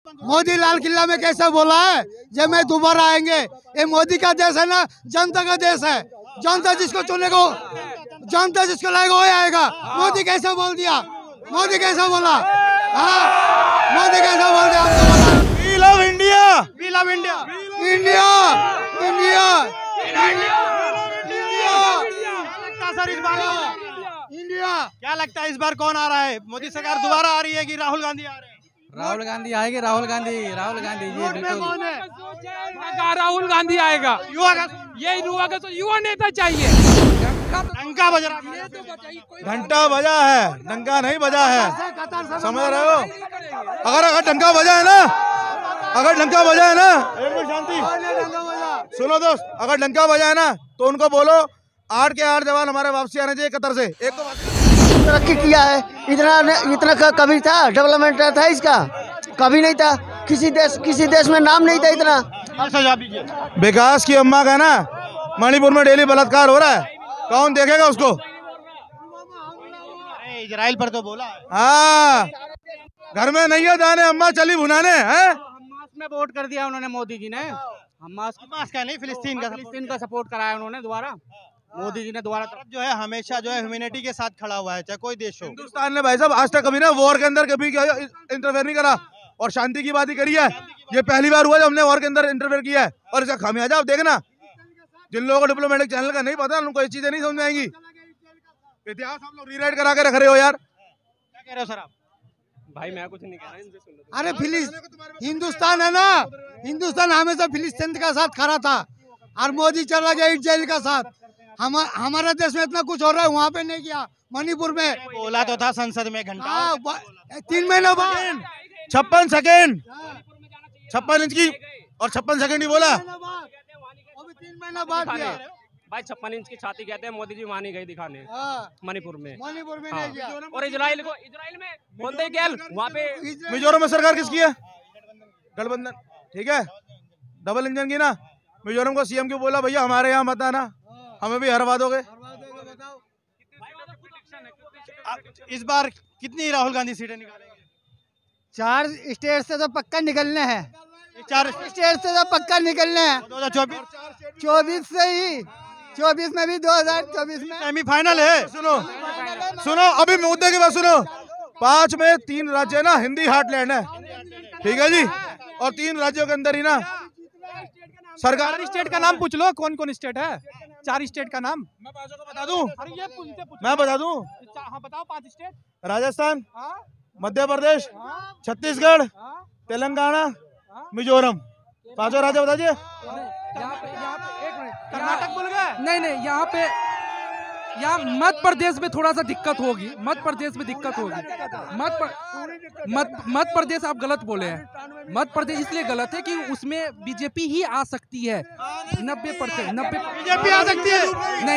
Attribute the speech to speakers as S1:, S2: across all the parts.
S1: मोदी लाल किला में कैसे बोला है जब मैं दोबारा आएंगे। ये मोदी का देश है ना, जनता का देश है। जनता जिसको चुनेगा, जनता जिसको लाएगा वो आएगा। मोदी कैसे बोल दिया, मोदी कैसे बोला, हाँ मोदी कैसे बोल दिया आपको।
S2: We love India,
S1: we love India, India India
S2: sir इस बार
S1: इंडिया।
S2: क्या लगता है इस बार कौन आ रहा है? मोदी सरकार दोबारा आ रही है कि राहुल गांधी आ रहे हैं?
S3: राहुल गांधी आएगी, राहुल गांधी जी बिल्कुल।
S1: कौन है?
S4: राहुल गांधी आएगा।
S2: युवा का
S4: यही युवा नेता चाहिए।
S2: डंका बज रहा है, घंटा बजा है, डंका नहीं बजा है, समझ रहे हो? अगर डंका बजा है ना, अगर डंका बजा है ना, एक मिनट शांति सुनो दोस्त, अगर डंका बजा है ना तो उनको बोलो 8 के 8 जवान हमारे वापसी आने चाहिए कतर से। एक को
S5: तरक्की किया है, इतना कभी था डेवलपमेंट था इसका, कभी नहीं था। किसी देश में नाम नहीं था इतना।
S2: विकास की अम्मा का ना मणिपुर में डेली बलात्कार हो रहा है, कौन देखेगा उसको? इजराइल पर तो बोला है। हाँ, घर में नहीं है जाने, अम्मा चली भुनाने हैं।
S3: हमास में वोट कर दिया उन्होंने, मोदी जी ने। हमास
S2: का नहीं,
S3: फिलिस्तीन का सपोर्ट कराया उन्होंने दोबारा। मोदी जी ने दोबारा
S2: जो है हमेशा जो है ह्यूमैनिटी के साथ खड़ा हुआ है, चाहे कोई देश हो। हिंदुस्तान ने भाई साहब आज तक कभी ना वॉर के अंदर कभी इंटरफेयर नहीं करा और शांति की बात ही करी है। ये पहली बार हुआ जब हमने वॉर के अंदर इंटरफेयर किया है और इसका खामियाजा आप देखना। जिन लोगों को डिप्लोमेटिक चैनल का नहीं पता उनको ये चीजें नहीं समझ में आएंगी। इतिहास हम लोग रीराइट करा के रख रहे हो यार। क्या कह रहे हो सर आप?
S4: भाई मैं कुछ नहीं कह रहा।
S1: अरे हिंदुस्तान है ना, हिंदुस्तान हमेशा फिलिस्तीन का साथ खड़ा था और मोदी चला गया इजराइल का साथ। हमारे देश में इतना कुछ हो रहा है, वहाँ पे नहीं किया। मणिपुर में
S2: बोला तो था संसद में घंटा
S1: 3 महीने बाद
S2: 56 सेकेंड 56 इंच की और 56 सेकेंड ही बोला।
S1: 3 महीना बाद किया
S4: भाई 56 इंच की छाती कहते हैं, मोदी जी वहाँ नहीं गए दिखाने मणिपुर में
S1: नहीं किया।
S4: और इजराइल में बोलते क्या वहाँ पे।
S2: मिजोरम में सरकार किसकी है? गठबंधन, ठीक है, डबल इंजन की ना। मिजोरम को सीएम क्यों बोला भैया हमारे यहाँ मत आना, हमें भी हरवा दोगे। इस बार कितनी राहुल गांधी सीटें निकालेंगे?
S1: 4 स्टेट से तो पक्का निकलने हैं,
S2: 4
S1: स्टेट से तो पक्का निकलने हैं। 2024 से ही, 24 में भी 2024 में
S2: सेमीफाइनल है। सुनो अभी मुद्दे की बात सुनो। 5 में 3 राज्य ना हिंदी हार्टलैंड है, ठीक है जी, और 3 राज्यों के अंदर ही ना सरकार।
S3: स्टेट का नाम पूछ लो, कौन कौन स्टेट है? 4 स्टेट का नाम
S2: मैं बता दूं,
S3: मैं
S2: बता दूं।
S3: हाँ बताओ 5 स्टेट।
S2: राजस्थान, मध्य प्रदेश, छत्तीसगढ़, तेलंगाना, मिजोरम, 5 राज्य बता दिए।
S3: कर्नाटक भूल गए? नहीं यहाँ मध्य प्रदेश में थोड़ा सा दिक्कत होगी, मध्य प्रदेश में दिक्कत होगी। मध्य प्रदेश आप गलत बोले हैं। मध्य प्रदेश इसलिए गलत है कि उसमें बीजेपी ही आ सकती है 90%।
S2: बीजेपी आ सकती है?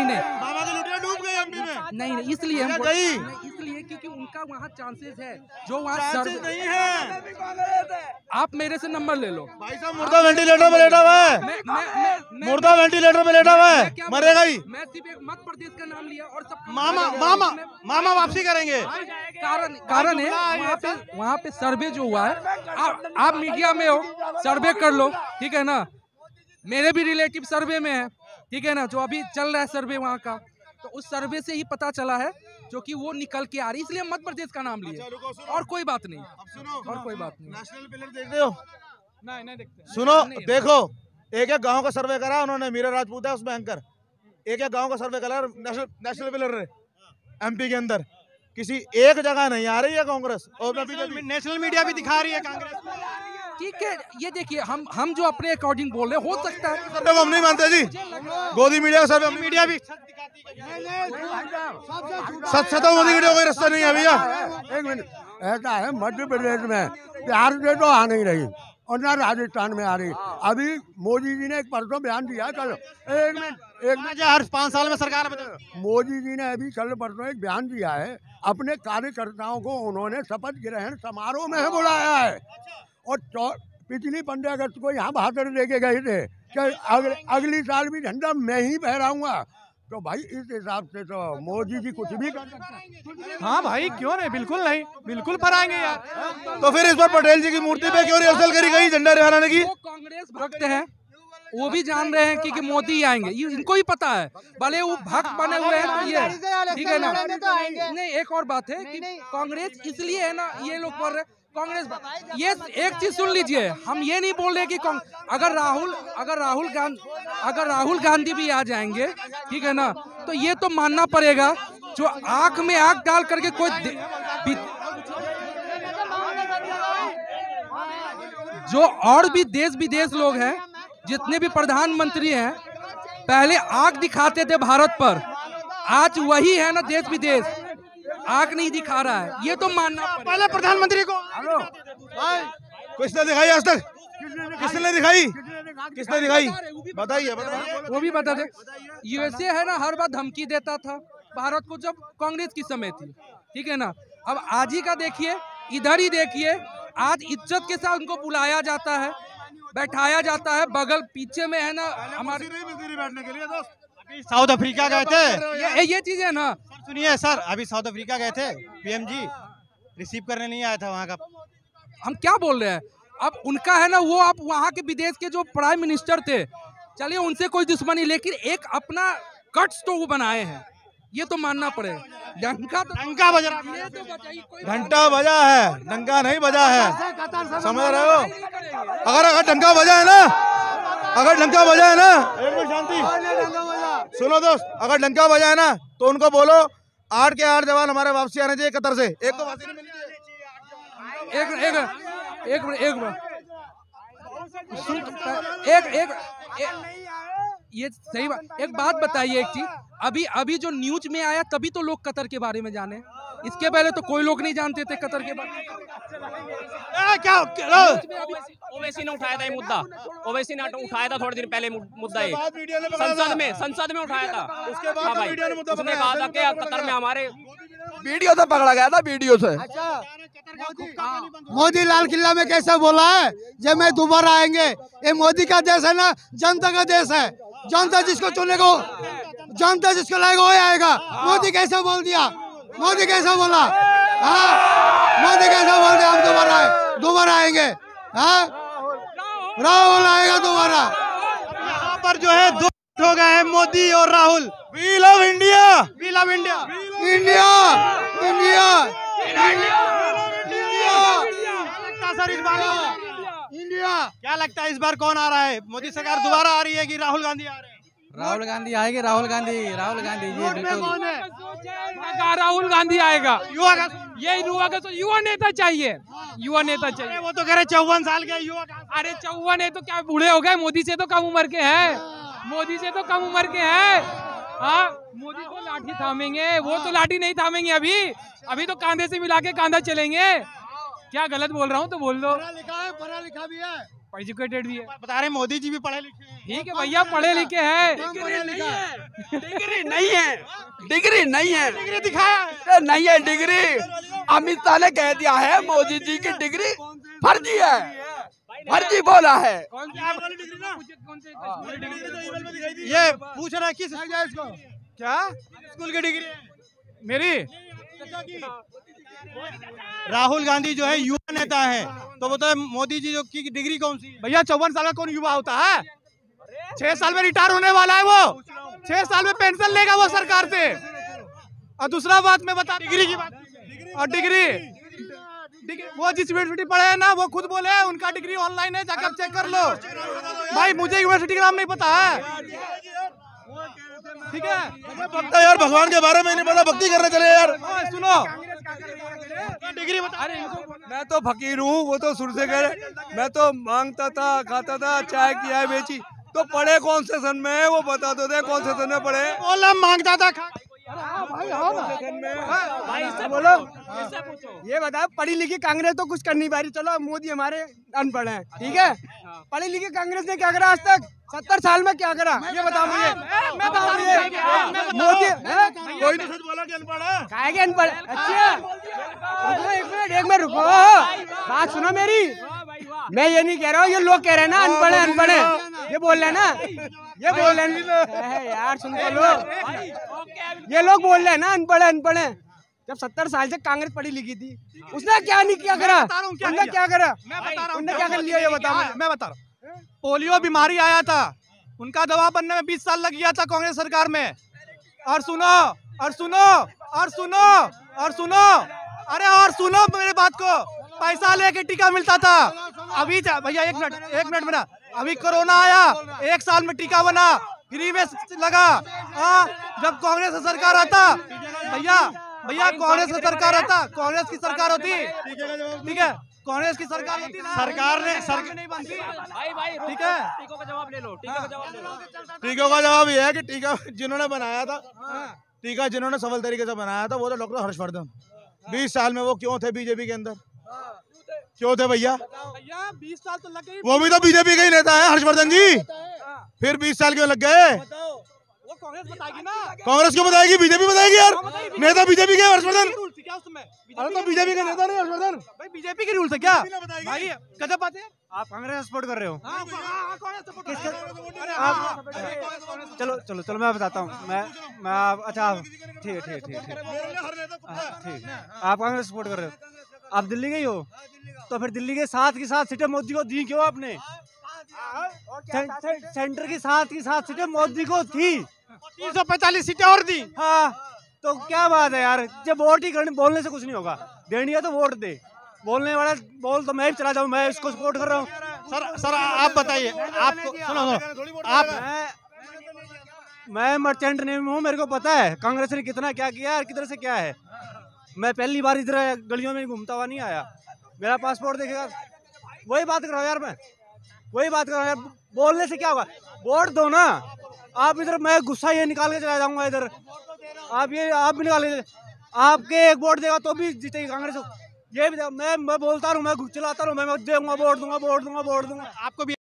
S3: नहीं, इसलिए क्योंकि उनका वहाँ चांसेस है, जो वहाँ
S2: नहीं है।
S3: आप मेरे से नंबर ले लो
S2: भाई साहब, मुर्दा वेंटिलेटर में लेटा हुआ है, मुर्दा वेंटिलेटर में लेटा हुआ है, मरेगा ही।
S3: मैं सिर्फ एक मध्य प्रदेश का नाम लिया और सब
S2: मामा वापसी करेंगे।
S3: कारण है वहाँ पे सर्वे जो हुआ है, आप मीडिया में हो, सर्वे कर लो, ठीक है ना। मेरे भी रिलेटिव सर्वे में है, ठीक है ना, जो अभी चल रहा है सर्वे वहाँ का, तो उस सर्वे से ही पता चला है जो कि वो निकल के आ रही, इसलिए मध्य प्रदेश का नाम लिए, और कोई बात नहीं। और कोई बात नहीं।
S2: नेशनल पिलर देखते हो?
S3: नहीं देखते।
S2: सुनो देखो, एक गांव का सर्वे करा उन्होंने, मीरा राजपूत है उसमें एंकर, एक गांव का सर्वे करा नेशनल पिलर एमपी के अंदर, किसी एक जगह नहीं आ रही है कांग्रेस, और नेशनल मीडिया भी दिखा रही है कांग्रेस।
S3: ठीक है, ये देखिए हम जो अपने अकॉर्डिंग बोल रहे, हो सकता है
S2: सर्वे को हम नहीं मानते जी, गोदी मीडिया का सर्वे, मीडिया भी सच मोदी वीडियो कोई रास्ता नहीं है भैया।
S6: एक मिनट, ऐसा है मध्य प्रदेश में बिहार से तो आ नहीं रही और ना राजस्थान में आ रही। अभी मोदी जी ने एक परसों बयान दिया कल, एक मिनट
S2: हर 5 साल में सरकार बदले।
S6: मोदी जी ने अभी कल परसों एक बयान दिया है, अपने कार्यकर्ताओं को उन्होंने शपथ ग्रहण समारोह में बुलाया है और पिछली 15 अगस्त को यहाँ भाषण दे के गए थे कि अगली साल भी झंडा मैं ही फहराऊंगा। तो भाई इस हिसाब से तो मोदी जी कुछ भी कर सकते हैं।
S2: हाँ भाई क्यों नहीं, बिल्कुल नहीं, बिल्कुल पर आएंगे यार। तो फिर इस बार पटेल जी की मूर्ति पे क्यों रिहर्सल करी गई झंडा लहराने की?
S3: वो कांग्रेस भक्त हैं, वो भी जान रहे हैं कि मोदी आएंगे, ये इनको ही पता है, भले वो भक्त बने हुए हैं तो ये ठीक है ना। नहीं, एक और बात है कि कांग्रेस इसलिए है ना, ये लोग बोल रहे कांग्रेस, ये एक चीज सुन लीजिए, हम ये नहीं बोल रहे कि अगर राहुल गांधी भी आ जाएंगे, ठीक है ना, तो ये तो मानना पड़ेगा जो आंख में आंख डाल करके कोई जो और भी देश विदेश लोग हैं, जितने भी प्रधानमंत्री हैं, पहले आंख दिखाते थे भारत पर, आज वही है ना देश विदेश आंख नहीं दिखा रहा है, ये तो मानना
S2: पहले प्रधानमंत्री को किसने दिखाई आज तक? किसने दिखाई? किसने दिखाई? बताइए।
S3: वो भी बता दे। यूएसए है ना, हर बार धमकी देता था भारत को जब कांग्रेस की समय थी, ठीक है ना। अब आज ही का देखिए, इधर ही देखिए, आज इज्जत के साथ उनको बुलाया जाता है, बैठाया जाता है, बगल पीछे में है ना हमारे
S2: बैठने के लिए। दोस्त अभी साउथ अफ्रीका गए थे,
S3: ये चीज है ना।
S2: सुनिए सर, अभी साउथ अफ्रीका गए थे, पीएम जी रिसीव करने नहीं आया था वहाँ का।
S3: हम क्या बोल रहे हैं, अब उनका है ना, वो आप वहाँ के विदेश के जो प्राइम मिनिस्टर थे, चलिए उनसे कोई दुश्मनी, लेकिन एक अपना कट्स तो वो बनाए हैं, ये तो मानना पड़ेगा।
S2: डंका बजा, घंटा बजा है, डंका नहीं बजा है, समझ रहे हो? अगर डंका बजा है ना, अगर डंका बजा है ना, एक मिनट शांति सुनो दोस्त, अगर डंका बजा है ना तो उनको बोलो 8 के 8 जवान हमारे वापसी आने चाहिए कतर से। एक को वापसी नहीं मिली
S3: ये सही बात। एक बात बताइए, एक चीज, अभी जो न्यूज में आया तभी तो लोग कतर के बारे में जाने, इसके पहले तो कोई लोग नहीं जानते थे कतर के बारे में।
S2: क्या
S4: ओवैसी ने उठाया था ये मुद्दा, ओवैसी ने उठाया था थोड़े दिन पहले मुद्दा, ये संसद में उठाया था। उसके बाद उसने कहा था कि कतर में हमारे
S3: वीडियो से पकड़ा गया था, वीडियो से।
S1: मोदी लाल किला में कैसे बोला है जब मैं दोबारा आएंगे, ये मोदी का देश है ना, जनता का देश है, जनता जिसको चुनेगा, जनता जिसको लाएगा वही आएगा। मोदी कैसे बोल दिया, मोदी कैसे बोला, हाँ मोदी कैसे बोल दिया हम दोबारा आएंगे, हाँ राहुल आएगा दोबारा।
S2: यहाँ पर जो है दो हो गए हैं, मोदी और Rahul. We love India, we love India,
S1: India India
S2: sir इस बार
S1: इंडिया।
S2: क्या लगता है इस बार कौन आ रहा है? मोदी सरकार दोबारा आ रही है कि राहुल गांधी आ रहे हैं?
S3: राहुल गांधी आएंगे, राहुल गांधी जी बिल्कुल।
S2: कौन है?
S7: राहुल गांधी आएगा।
S2: युवा का
S7: ये युवा नेता चाहिए, युवा नेता चाहिए।
S2: वो तो कह रहे 54 साल के युवा।
S7: अरे 54 है तो क्या बूढ़े हो गए? मोदी से तो कम उम्र के हैं, मोदी से तो कम उम्र के हैं। हाँ, मोदी तो लाठी थामेंगे, वो तो लाठी नहीं थामेंगे। अभी तो कांधे से मिला के कांधा चलेंगे। क्या गलत बोल रहा हूँ तो बोल दो।
S1: पढ़ा लिखा भी है,
S7: एजुकेटेड भी है।
S2: बता रहे मोदी जी भी पढ़े लिखे हैं।
S7: ठीक है भैया, पढ़े लिखे हैं।
S3: डिग्री नहीं है,
S2: डिग्री दिखाया
S3: नहीं है डिग्री। अमित शाह ने कह दिया है मोदी जी की डिग्री फर्जी है, फर्जी बोला है।
S2: ये पूछ रहा है किस इसको क्या स्कूल की डिग्री मेरी? राहुल गांधी जो है युवा नेता है, तो बताए मोदी जी जो की डिग्री कौन सी है? भैया 54 साल का कौन युवा होता है? 6 साल में रिटायर होने वाला है वो, 6 साल में पेंशन लेगा वो सरकार से। और दूसरा बात मैं बता, डिग्री की बात, और डिग्री वो जिस यूनिवर्सिटी पढ़े हैं ना, वो खुद बोले हैं उनका डिग्री ऑनलाइन है, जाकर चेक कर लो। भाई मुझे यूनिवर्सिटी का नाम नहीं पता है, ठीक है? भक्ता यार, भगवान के बारे में नहीं पता, भक्ति करने चले यार। सुनो डिग्री बता।
S8: अरे मैं तो फकीर हूँ, वो तो शुरू से कह रहे, मैं तो मांगता था, खाता था, चाय की है बेची। तो पढ़े कौन से सन में है वो बता दो दे, कौन से सन में पढ़े?
S2: बोला मांगता था
S8: भाई इससे बोलो, ये बताओ, पढ़ी लिखी कांग्रेस तो कुछ कर नहीं पा रही। चलो मोदी हमारे अनपढ़ हैं, ठीक है? पढ़ी लिखी कांग्रेस ने क्या करा आज तक? 70 साल में क्या करा ये बताओ मुझे। मोदी
S2: कोई तो सच बोला कि अनपढ़ है।
S8: काहे के अनपढ़? अच्छा एक मिनट रुको, बात सुनो मेरी। मैं ये नहीं कह रहा हूँ, ये लोग कह रहे हैं ना अनपढ़ है, अनपढ़ है। ये बोल रहे हैं ना, ये बोल रहे हैं यार, सुन तो लो, ये लोग बोल रहे हैं ना अनपढ़ है। जब 70 साल से कांग्रेस पढ़ी लिखी थी, उसने क्या नहीं क्या करा, उन्होंने क्या करा, उन्होंने क्या कर लिया ये बताओ।
S2: मैं बता रहा हूँ, पोलियो बीमारी आया था, उनका दवा बनने में 20 साल लग गया था कांग्रेस सरकार में। और सुनो और सुनो और सुनो और सुनो, अरे और सुनो मेरे बात को, पैसा लेके टीका मिलता था। अभी भैया एक मिनट मेरा, अभी कोरोना आया, 1 साल में टीका बना, फ्री में लगा। जब कांग्रेस की सरकार आता, भैया कांग्रेस की सरकार आता, कांग्रेस की सरकार होती, ठीक है, कांग्रेस की सरकार होती ना, सरकार नहीं बनती भाई, ठीक है।
S4: टीकों का जवाब ले लो, टीकों का जवाब ले लो।
S2: टीकों का जवाब ये है कि टीका जिन्होंने बनाया था, टीका जिन्होंने सफल तरीके से बनाया था, वो तो डॉक्टर हर्षवर्धन। 20 साल में वो क्यों थे बीजेपी के अंदर, क्यों थे भैया?
S8: 20 साल तो लग गई,
S2: वो भी तो बीजेपी का ही नेता है हर्षवर्धन जी, फिर 20 साल क्यों लग गए?
S8: वो कांग्रेस बताएगी ना,
S2: कांग्रेस क्यों बताएगी, बीजेपी बताएगी यार, नेता बीजेपी के हर्षवर्धन।
S8: क्या उसमें?
S2: अरे तो बीजेपी का नेता नहीं हर्षवर्धन,
S8: भाई बीजेपी की रूल है क्या भाई? गजब बात है।
S2: आप कांग्रेस सपोर्ट कर रहे हो?
S8: चलो चलो चलो मैं बताता हूँ, मैं अच्छा ठीक है ठीक, आप कांग्रेस सपोर्ट कर रहे हो, आप दिल्ली गई हो, तो फिर दिल्ली के 7 की 7 सीटें मोदी को दी क्यों आपने? सेंटर की 7 की 7 सीटें मोदी को थी, 345 सीटें और दी। हाँ तो क्या बात है यार, जब वोट ही करने, बोलने से कुछ नहीं होगा, देनी है तो वोट दे, बोलने वाला बोल तो मैं भी चला जाऊँ, मैं इसको सपोर्ट कर रहा हूँ। सर आप बताइए, आपको सुनो आप, मैं मर्चेंट नहीं हूँ, मेरे को पता है कांग्रेस ने कितना क्या किया और किधर से क्या है। मैं पहली बार इधर गलियों में घूमता हुआ नहीं आया, मेरा पासपोर्ट देखेगा, वही बात कर रहा हूँ यार, मैं वही बात कर रहा हूँ यार, बोलने से क्या होगा, वोट दो ना आप। इधर मैं गुस्सा ये निकाल के चला जाऊंगा इधर, आप भी निकाल के, आपके एक वोट देगा तो भी जीतेगी कांग्रेस। ये भी मैं बोलता रहूँ, मैं चलाता रहूँ, मैं दूंगा वोट दूंगा आपको भी।